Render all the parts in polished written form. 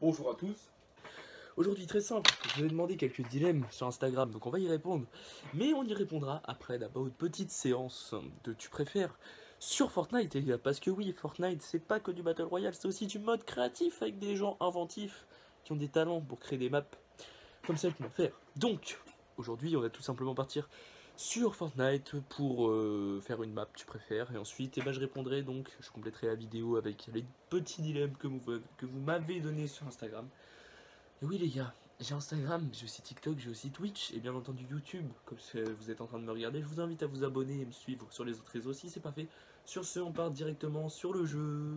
Bonjour à tous. Aujourd'hui très simple, je vous ai demandé quelques dilemmes sur Instagram, donc on va y répondre. Mais on y répondra après d'abord une petite séance de tu préfères sur Fortnite, les gars. Parce que oui, Fortnite c'est pas que du Battle Royale, c'est aussi du mode créatif avec des gens inventifs qui ont des talents pour créer des maps comme celle qu'on va faire. Donc, aujourd'hui on va tout simplement partir sur Fortnite pour faire une map tu préfères. Et ensuite je répondrai donc, je compléterai la vidéo avec les petits dilemmes que vous m'avez donné sur Instagram. Et oui les gars, j'ai Instagram, j'ai aussi TikTok, j'ai aussi Twitch et bien entendu YouTube. Comme vous êtes en train de me regarder, je vous invite à vous abonner et me suivre sur les autres réseaux si c'est pas fait. Sur ce, on part directement sur le jeu.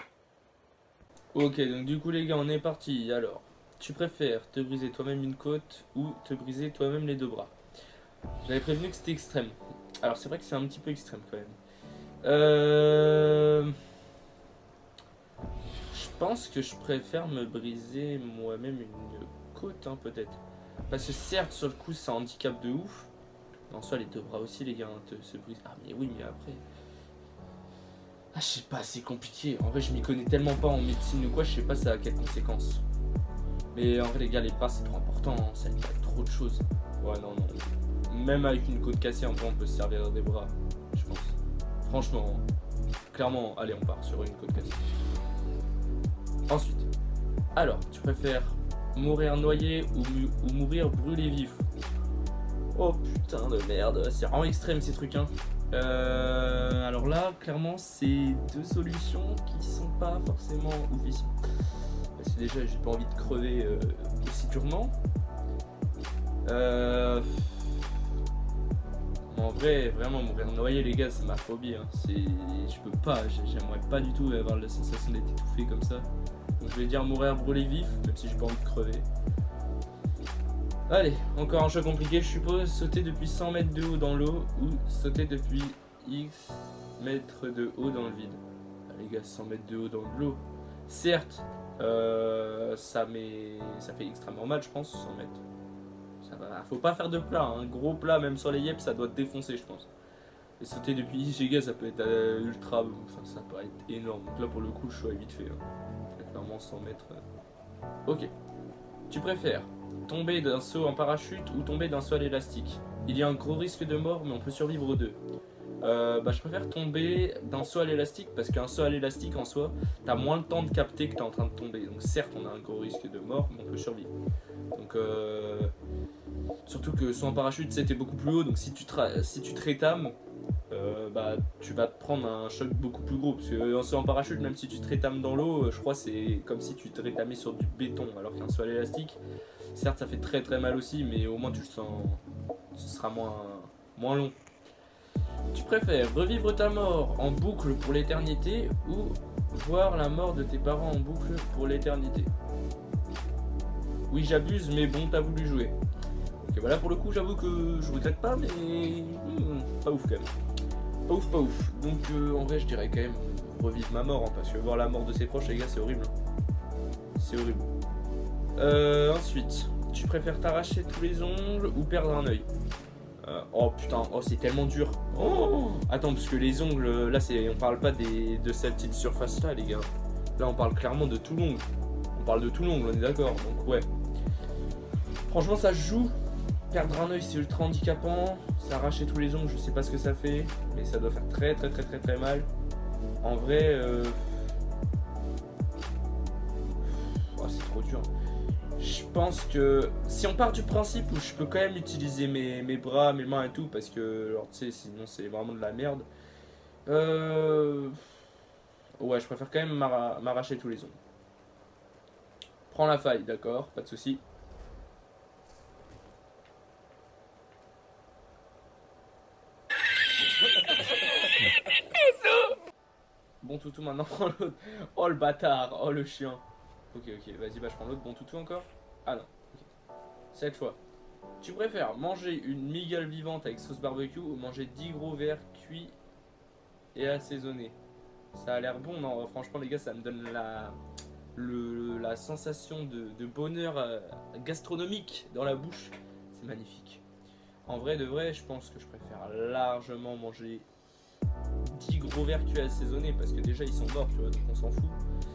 Ok, donc du coup les gars, on est parti. Alors, tu préfères te briser toi-même une côte ou te briser toi-même les deux bras? J'avais prévenu que c'était extrême. Alors c'est vrai que c'est un petit peu extrême quand même. Je pense que je préfère me briser moi-même une côte, hein, peut-être. Parce que certes, sur le coup, ça handicape de ouf. Mais en soi, les deux bras aussi, les gars, se brisent. Ah, mais oui, mais après. Ah, je sais pas, c'est compliqué. En vrai, je m'y connais tellement pas en médecine ou quoi, je sais pas ça a quelles conséquences. Mais en vrai, les gars, les bras, c'est trop important. Hein. Ça limite trop de choses. Ouais, non, non. Même avec une côte cassée, en vrai, on peut se servir des bras, je pense. Franchement, clairement, allez, on part sur une côte cassée. Ensuite, alors, tu préfères mourir noyé ou mourir brûlé vif? Oh putain de merde, c'est vraiment extrême ces trucs, hein. Alors là, clairement, c'est deux solutions qui sont pas forcément oufissimes. Parce que déjà, j'ai pas envie de crever aussi durement. En vrai, vraiment, mourir noyé, les gars, c'est ma phobie. Hein. Je peux pas, j'aimerais pas du tout avoir la sensation d'être étouffé comme ça. Donc je vais dire mourir brûlé vif, même si j'ai pas envie de crever. Allez, encore un choix compliqué, je suppose. Sauter depuis 100 mètres de haut dans l'eau ou sauter depuis X mètres de haut dans le vide. Ah, les gars, 100 mètres de haut dans l'eau. Certes, ça fait extrêmement mal, je pense, 100 mètres. Ça va, faut pas faire de plat, un gros plat, même sur les yep, ça doit te défoncer, je pense. Et sauter depuis X, les gars, ça peut être ultra, enfin, ça peut être énorme. Donc là, pour le coup, le choix est vite fait. Hein. Clairement, 100 mètres. Ok. Tu préfères tomber d'un saut en parachute ou tomber d'un saut à l'élastique? Il y a un gros risque de mort, mais on peut survivre aux deux. Je préfère tomber d'un saut à l'élastique parce qu'un saut à l'élastique en soi, t'as moins le temps de capter que t'es en train de tomber. Donc certes, on a un gros risque de mort, mais on peut survivre. Donc surtout que saut en parachute, c'était beaucoup plus haut. Donc si tu te rétames, tu vas te prendre un choc beaucoup plus gros. Parce qu'un saut en parachute, même si tu te rétames dans l'eau, je crois c'est comme si tu te rétamais sur du béton. Alors qu'un saut à l'élastique, certes ça fait très très mal aussi, mais au moins tu le sens, ce sera moins long. Tu préfères revivre ta mort en boucle pour l'éternité ou voir la mort de tes parents en boucle pour l'éternité? Oui, j'abuse, mais bon, t'as voulu jouer. Ok, voilà, pour le coup, j'avoue que je regrette pas, mais pas ouf quand même. Pas ouf, pas ouf. Donc en vrai, je dirais quand même revivre ma mort, hein, parce que voir la mort de ses proches, les gars, c'est horrible. C'est horrible. Ensuite, tu préfères t'arracher tous les ongles ou perdre un œil? Oh putain, oh c'est tellement dur. Oh, attends, parce que les ongles, là, on parle pas de cette petite surface là, les gars. Là, on parle clairement de tout l'ongle. On parle de tout l'ongle, on est d'accord. Donc ouais. Franchement, ça se joue. Perdre un œil, c'est ultra handicapant. S'arracher tous les ongles, je sais pas ce que ça fait, mais ça doit faire très très très très très mal. En vrai, oh, c'est trop dur. Je pense que si on part du principe où je peux quand même utiliser mes bras, mes mains et tout, parce que alors, tu sais, sinon c'est vraiment de la merde. Ouais, je préfère quand même m'arracher tous les ongles. Prends la faille, d'accord, pas de souci. Bon toutou maintenant, prends l'autre. Oh le bâtard, oh le chien. Ok, vas-y, je prends l'autre. Bon toutou encore? Ah non, ok. Cette fois, tu préfères manger une migale vivante avec sauce barbecue ou manger 10 gros verres cuits et assaisonnés? Ça a l'air bon, non? Franchement, les gars, ça me donne la sensation de bonheur gastronomique dans la bouche. C'est magnifique. En vrai de vrai, je pense que je préfère largement manger 10 gros verres cuits assaisonnés parce que déjà ils sont morts, tu vois, donc on s'en fout.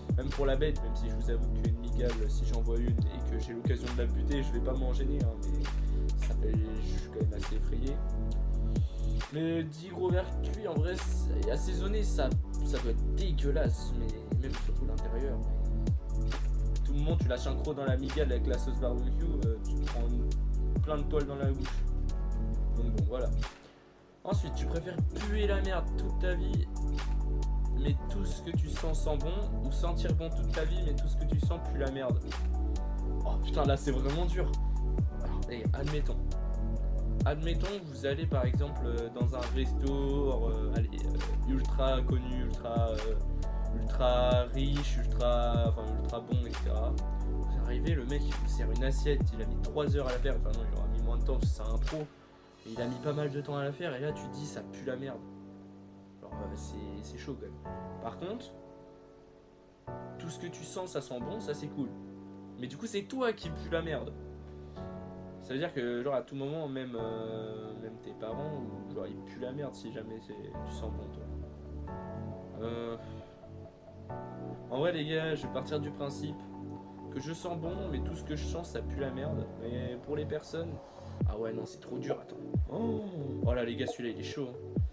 même pour la bête, même si je vous avoue qu'une migale, si j'en vois une et que j'ai l'occasion de la buter, je vais pas m'en gêner, hein, mais je suis quand même assez effrayé. Mais 10 gros vers cuits, en vrai, assaisonné, ça doit être dégueulasse, mais même surtout l'intérieur. Tout le monde, tu lâches un croc dans la migale avec la sauce barbecue, tu te prends plein de toiles dans la bouche. Donc bon, voilà. Ensuite, tu préfères puer la merde toute ta vie, mais tout ce que tu sens sent bon, ou sentir bon toute ta vie, mais tout ce que tu sens pue la merde. Oh putain, là c'est vraiment dur. Alors, admettons. Admettons que vous allez par exemple dans un resto ultra connu, ultra riche, ultra bon, etc. Vous arrivez, le mec il vous sert une assiette, il a mis 3 heures à la faire, enfin non, il aura mis moins de temps parce que c'est un pro. Et il a mis pas mal de temps à la faire et là tu te dis ça pue la merde. Alors c'est chaud quand même. Par contre, tout ce que tu sens ça sent bon, ça c'est cool. Mais du coup c'est toi qui pue la merde. Ça veut dire que genre à tout moment, même tes parents, genre ils puent la merde si jamais tu sens bon toi. En vrai les gars, je vais partir du principe que je sens bon, mais tout ce que je sens ça pue la merde. Mais pour les personnes, ah ouais non c'est trop dur, attends. Oh là les gars, celui-là il est chaud.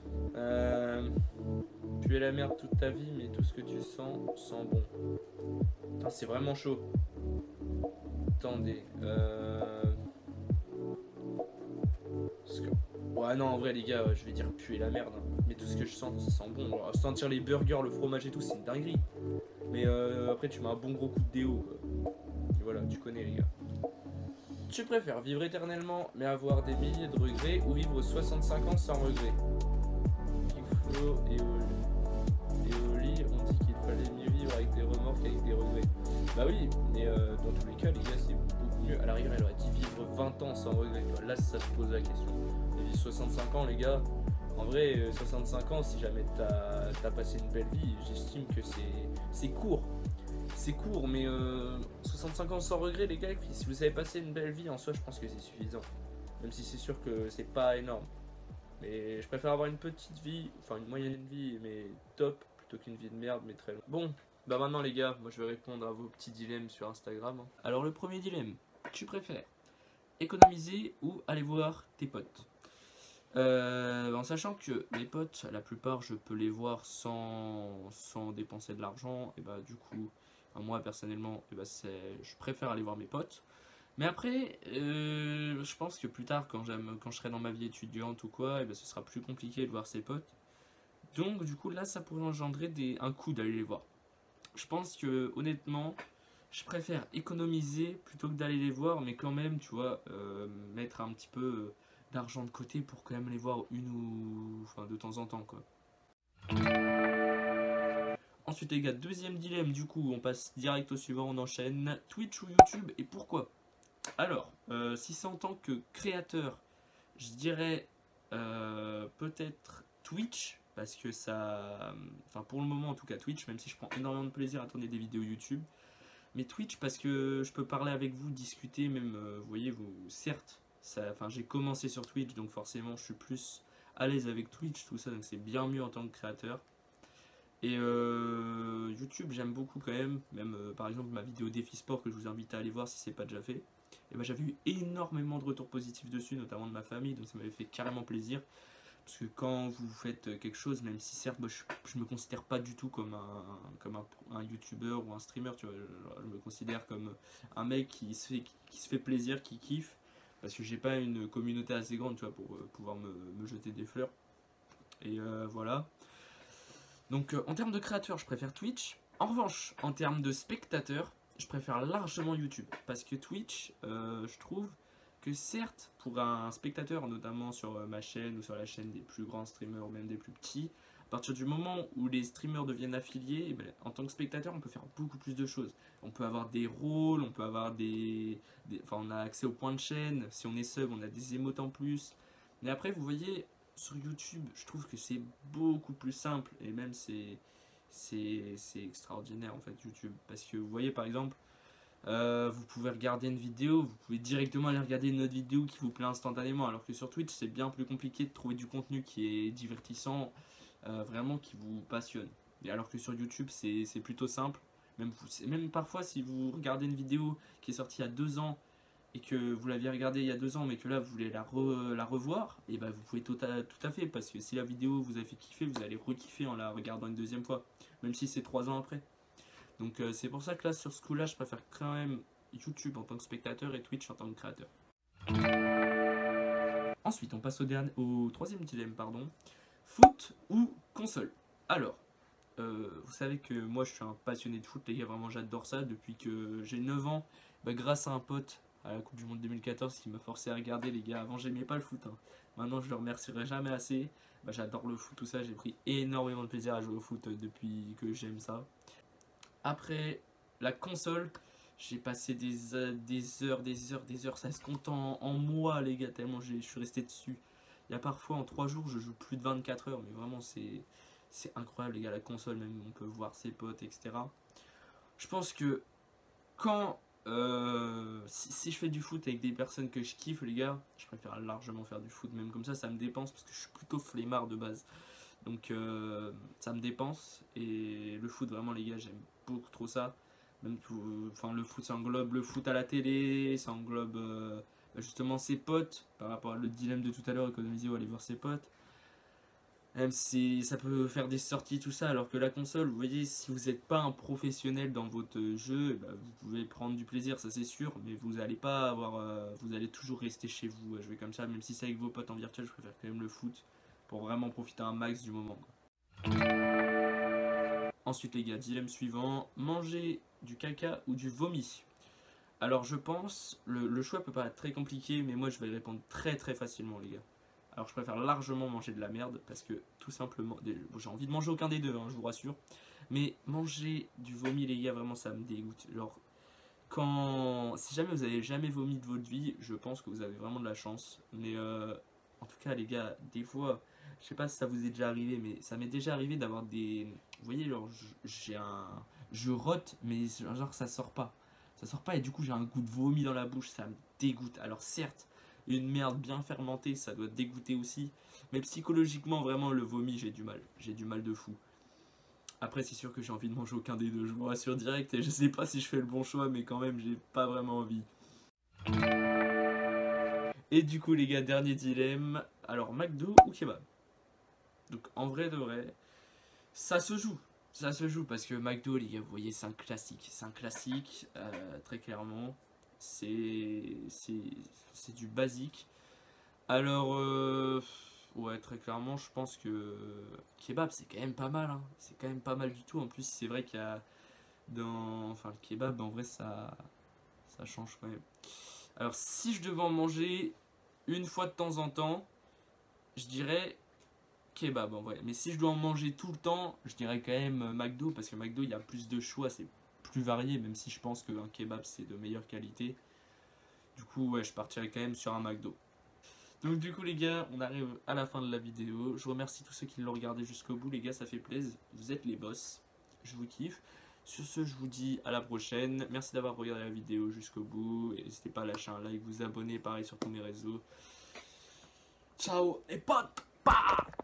Puer la merde toute ta vie, mais tout ce que tu sens sent bon. Putain c'est vraiment chaud. Attendez. Ouais non en vrai les gars, je vais dire puer la merde, hein. Mais tout ce que je sens ça sent bon. Alors, sentir les burgers, le fromage et tout c'est une dinguerie. Mais après tu mets un bon gros coup de déo quoi. Et voilà, tu connais les gars. Tu préfères vivre éternellement mais avoir des milliers de regrets, ou vivre 65 ans sans regrets? Flo et Oli ont dit qu'il fallait mieux vivre avec des remords qu'avec des regrets. Bah oui, mais dans tous les cas les gars c'est beaucoup mieux. À la rigueur elle aurait dit vivre 20 ans sans regrets. Là ça se pose la question. Mais vivre 65 ans les gars, en vrai 65 ans si jamais t'as passé une belle vie, j'estime que c'est court. C'est court mais 65 ans sans regrets les gars, si vous avez passé une belle vie en soi je pense que c'est suffisant. Même si c'est sûr que c'est pas énorme. Mais je préfère avoir une petite vie, enfin une moyenne vie, mais top, plutôt qu'une vie de merde, mais très longue. Bon, bah maintenant les gars, moi je vais répondre à vos petits dilemmes sur Instagram. Alors le premier dilemme, tu préfères économiser ou aller voir tes potes? En sachant que mes potes, la plupart, je peux les voir sans dépenser de l'argent, et bah du coup, moi personnellement, et bah, je préfère aller voir mes potes. Mais après, je pense que plus tard, quand je serai dans ma vie étudiante ou quoi, et ben, ce sera plus compliqué de voir ses potes. Donc du coup là, ça pourrait engendrer un coût d'aller les voir. Je pense que honnêtement, je préfère économiser plutôt que d'aller les voir, mais quand même, tu vois, mettre un petit peu d'argent de côté pour quand même les voir enfin de temps en temps quoi. Ensuite les gars, deuxième dilemme, du coup, on passe direct au suivant, on enchaîne. Twitch ou YouTube, et pourquoi? Alors, si c'est en tant que créateur, je dirais peut-être Twitch, parce que ça... Enfin, pour le moment en tout cas Twitch, même si je prends énormément de plaisir à tourner des vidéos YouTube. Mais Twitch parce que je peux parler avec vous, discuter, même, vous voyez, certes, j'ai commencé sur Twitch, donc forcément je suis plus à l'aise avec Twitch, tout ça, donc c'est bien mieux en tant que créateur. Et YouTube, j'aime beaucoup quand même, par exemple ma vidéo défi sport que je vous invite à aller voir si c'est pas déjà fait. Et ben, j'avais eu énormément de retours positifs dessus, notamment de ma famille, donc ça m'avait fait carrément plaisir. Parce que quand vous faites quelque chose, même si certes je me considère pas du tout comme un youtubeur ou un streamer, tu vois, je me considère comme un mec qui se fait plaisir, qui kiffe, parce que j'ai pas une communauté assez grande, tu vois, pour pouvoir me jeter des fleurs. Et voilà. Donc en termes de créateur, je préfère Twitch. En revanche, en termes de spectateurs, je préfère largement YouTube. Parce que Twitch, je trouve que certes, pour un spectateur, notamment sur ma chaîne ou sur la chaîne des plus grands streamers ou même des plus petits, à partir du moment où les streamers deviennent affiliés, et bien, en tant que spectateur, on peut faire beaucoup plus de choses. On peut avoir des rôles, on peut avoir enfin, on a accès aux points de chaîne. Si on est sub, on a des émotes en plus. Mais après, vous voyez, sur YouTube, je trouve que c'est beaucoup plus simple. Et même, c'est extraordinaire, en fait, YouTube. Parce que vous voyez, par exemple, vous pouvez regarder une vidéo, vous pouvez directement aller regarder une autre vidéo qui vous plaît instantanément, alors que sur Twitch c'est bien plus compliqué de trouver du contenu qui est divertissant, vraiment qui vous passionne. Et alors que sur YouTube c'est plutôt simple, Même parfois, si vous regardez une vidéo qui est sortie il y a 2 ans et que vous l'aviez regardée il y a 2 ans, mais que là vous voulez la revoir, et bah vous pouvez tout à fait, parce que si la vidéo vous a fait kiffer, vous allez re-kiffer en la regardant une deuxième fois, même si c'est 3 ans après. Donc c'est pour ça que là, sur ce coup-là, je préfère quand même YouTube en tant que spectateur et Twitch en tant que créateur. Ensuite, on passe au troisième dilemme, pardon. Foot ou console? Alors, vous savez que moi je suis un passionné de foot, les gars, vraiment j'adore ça. Depuis que j'ai 9 ans, bah, grâce à un pote à la Coupe du Monde 2014 qui m'a forcé à regarder, les gars. Avant j'aimais pas le foot, hein. Maintenant je le remercierai jamais assez. Bah, j'adore le foot, tout ça, j'ai pris énormément de plaisir à jouer au foot depuis que j'aime ça. Après la console, j'ai passé des heures, ça se compte en mois, les gars, tellement je suis resté dessus. Il y a parfois en 3 jours je joue plus de 24 heures, mais vraiment c'est incroyable, les gars. La console, même on peut voir ses potes, etc. Je pense que quand si je fais du foot avec des personnes que je kiffe, les gars, je préfère largement faire du foot. Même comme ça me dépense, parce que je suis plutôt flemmard de base. Donc ça me dépense. Et le foot, vraiment, les gars, j'aime beaucoup trop ça. Même enfin, le foot, ça englobe le foot à la télé, ça englobe justement ses potes. Par rapport à le dilemme de tout à l'heure, économiser ou aller voir ses potes. Même si ça peut faire des sorties, tout ça, alors que la console, vous voyez, si vous n'êtes pas un professionnel dans votre jeu, bah, vous pouvez prendre du plaisir, ça c'est sûr, mais vous n'allez pas avoir, vous allez toujours rester chez vous à jouer comme ça, même si c'est avec vos potes en virtuel, je préfère quand même le foot pour vraiment profiter un max du moment, quoi. Ensuite les gars, dilemme suivant, manger du caca ou du vomi? Alors je pense, le choix peut pas être très compliqué, mais moi je vais répondre très facilement, les gars. Alors je préfère largement manger de la merde, parce que tout simplement, j'ai envie de manger aucun des deux, hein, je vous rassure. Mais manger du vomi, les gars, vraiment ça me dégoûte. Genre, si jamais vous avez jamais vomi de votre vie, je pense que vous avez vraiment de la chance. Mais en tout cas les gars, des fois, je sais pas si ça vous est déjà arrivé, mais ça m'est déjà arrivé d'avoir des... Vous voyez, genre, je rote, mais genre ça sort pas. Ça sort pas et du coup j'ai un goût de vomi dans la bouche, ça me dégoûte. Alors certes, une merde bien fermentée, ça doit dégoûter aussi. Mais psychologiquement, vraiment, le vomi, j'ai du mal. J'ai du mal de fou. Après, c'est sûr que j'ai envie de manger aucun des deux, je vous rassure direct. Et je sais pas si je fais le bon choix, mais quand même, j'ai pas vraiment envie. Et du coup, les gars, dernier dilemme. Alors, McDo ou kebab? Donc, en vrai de vrai, ça se joue. Ça se joue parce que McDo, les gars, vous voyez, c'est un classique. C'est un classique, très clairement. C'est du basique. Alors, ouais, très clairement, je pense que kebab, c'est quand même pas mal, hein. C'est quand même pas mal du tout. En plus, c'est vrai qu'il y a Enfin, le kebab, en vrai, ça change quand même. Alors, si je devais en manger une fois de temps en temps, je dirais kebab, en vrai. Mais si je dois en manger tout le temps, je dirais quand même McDo, parce que McDo, il y a plus de choix, c'est plus varié, même si je pense qu'un kebab, c'est de meilleure qualité. Du coup, ouais, je partirais quand même sur un McDo. Donc du coup les gars, on arrive à la fin de la vidéo. Je remercie tous ceux qui l'ont regardé jusqu'au bout, les gars, ça fait plaisir. Vous êtes les boss, je vous kiffe. Sur ce, je vous dis à la prochaine. Merci d'avoir regardé la vidéo jusqu'au bout. Et n'hésitez pas à lâcher un like, vous abonner, pareil sur tous mes réseaux. Ciao les potes.